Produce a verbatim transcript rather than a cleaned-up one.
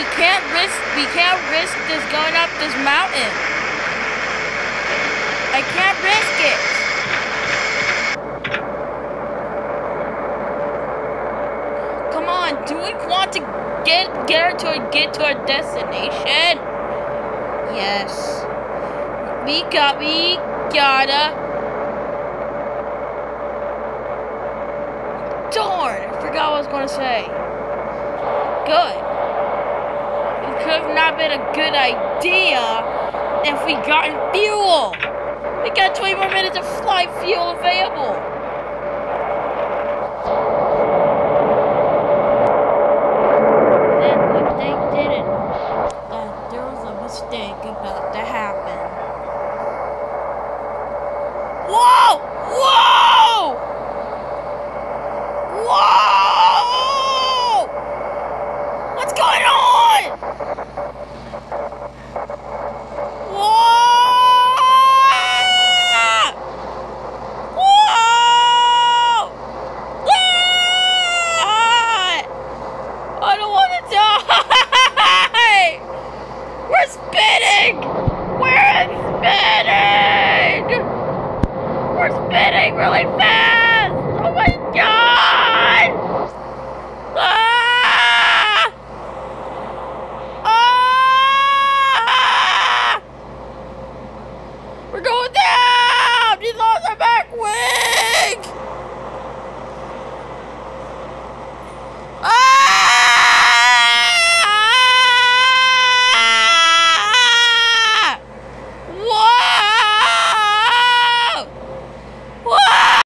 we can't risk, we can't risk this going up this mountain. I can't risk it. Come on, do we want to get get to get to our destination? Yes. We got, we gotta. Darn, I forgot what I was gonna say. Good. It could have not been a good idea if we gotten fuel. We got twenty more minutes of flight fuel available.